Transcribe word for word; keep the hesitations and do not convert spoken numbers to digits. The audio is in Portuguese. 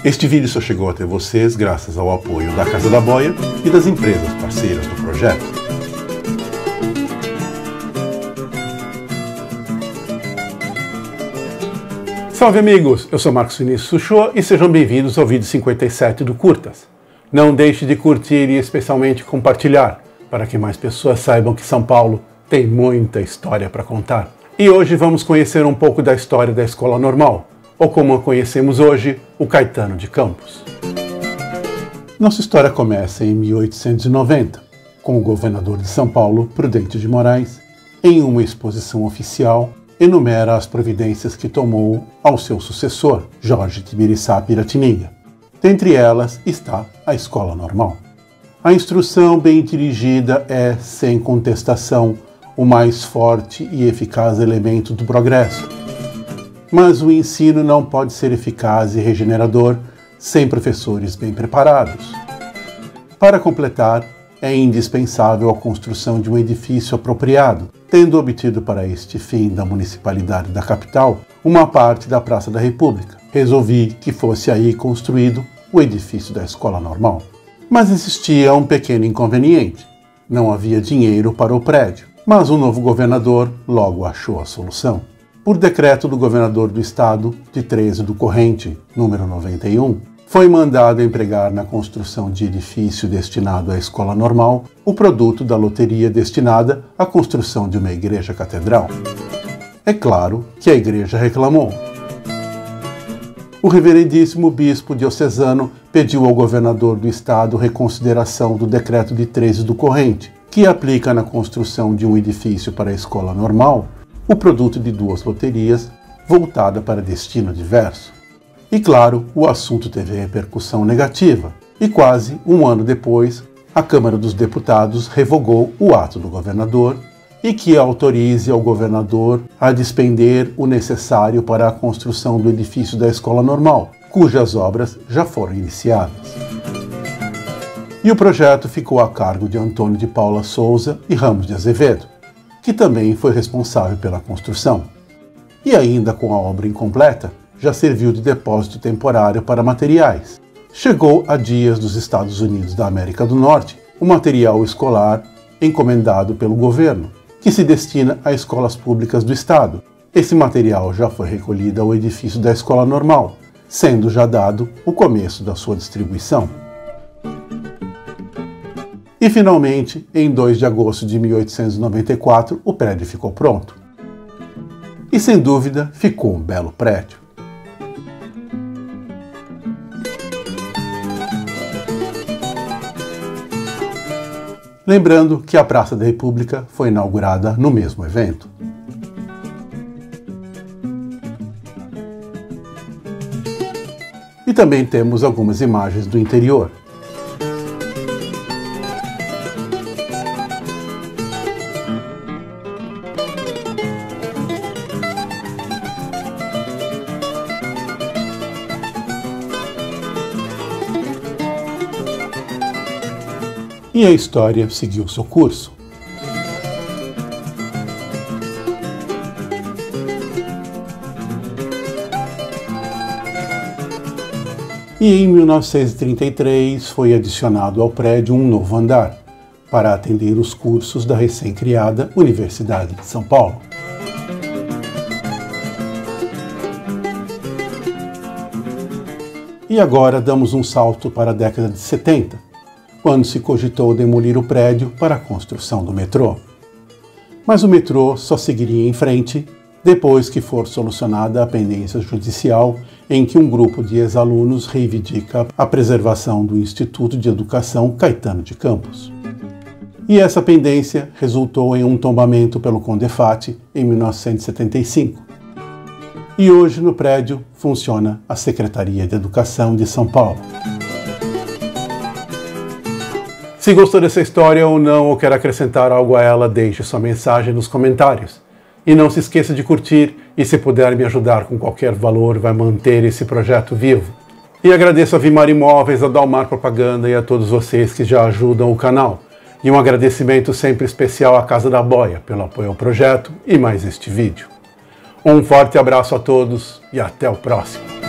Este vídeo só chegou até vocês graças ao apoio da Casa da Boia e das empresas parceiras do projeto. Salve amigos, eu sou Marcos Vinícius Uchoa e sejam bem-vindos ao vídeo cinquenta e sete do Curtas. Não deixe de curtir e especialmente compartilhar, para que mais pessoas saibam que São Paulo tem muita história para contar. E hoje vamos conhecer um pouco da história da Escola Normal, ou como a conhecemos hoje, o Caetano de Campos. Nossa história começa em mil oitocentos e noventa, com o governador de São Paulo, Prudente de Moraes, em uma exposição oficial, enumera as providências que tomou ao seu sucessor, Jorge Tibiriçá Piratininga. Dentre elas está a Escola Normal. A instrução bem dirigida é, sem contestação, o mais forte e eficaz elemento do progresso. Mas o ensino não pode ser eficaz e regenerador sem professores bem preparados. Para completar, é indispensável a construção de um edifício apropriado, tendo obtido para este fim da municipalidade da capital uma parte da Praça da República. Resolvi que fosse aí construído o edifício da Escola Normal. Mas existia um pequeno inconveniente. Não havia dinheiro para o prédio, mas o novo governador logo achou a solução. Por decreto do governador do estado, de treze do corrente, número noventa e um, foi mandado empregar na construção de edifício destinado à Escola Normal o produto da loteria destinada à construção de uma igreja catedral. É claro que a igreja reclamou. O reverendíssimo bispo diocesano pediu ao governador do estado reconsideração do decreto de treze do corrente, que aplica na construção de um edifício para a Escola Normal o produto de duas loterias voltada para destino diverso. E claro, o assunto teve repercussão negativa, e quase um ano depois, a Câmara dos Deputados revogou o ato do governador e que autorize ao governador a despender o necessário para a construção do edifício da Escola Normal, cujas obras já foram iniciadas. E o projeto ficou a cargo de Antônio de Paula Souza e Ramos de Azevedo, que também foi responsável pela construção. E ainda com a obra incompleta, já serviu de depósito temporário para materiais. Chegou a dias dos Estados Unidos da América do Norte o material escolar encomendado pelo governo, que se destina a escolas públicas do estado. Esse material já foi recolhido ao edifício da Escola Normal, sendo já dado o começo da sua distribuição. E finalmente, em dois de agosto de mil oitocentos e noventa e quatro, o prédio ficou pronto. E sem dúvida, ficou um belo prédio. Lembrando que a Praça da República foi inaugurada no mesmo evento. E também temos algumas imagens do interior. E a história seguiu seu curso. E em mil novecentos e trinta e três foi adicionado ao prédio um novo andar, para atender os cursos da recém-criada Universidade de São Paulo. E agora damos um salto para a década de setenta, quando se cogitou demolir o prédio para a construção do metrô. Mas o metrô só seguiria em frente depois que for solucionada a pendência judicial em que um grupo de ex-alunos reivindica a preservação do Instituto de Educação Caetano de Campos. E essa pendência resultou em um tombamento pelo Condefat em mil novecentos e setenta e cinco. E hoje no prédio funciona a Secretaria de Educação de São Paulo. Se gostou dessa história ou não, ou quer acrescentar algo a ela, deixe sua mensagem nos comentários. E não se esqueça de curtir, e se puder me ajudar com qualquer valor, vai manter esse projeto vivo. E agradeço a Vimar Imóveis, a Dalmar Propaganda e a todos vocês que já ajudam o canal. E um agradecimento sempre especial à Casa da Boia pelo apoio ao projeto e mais este vídeo. Um forte abraço a todos e até o próximo.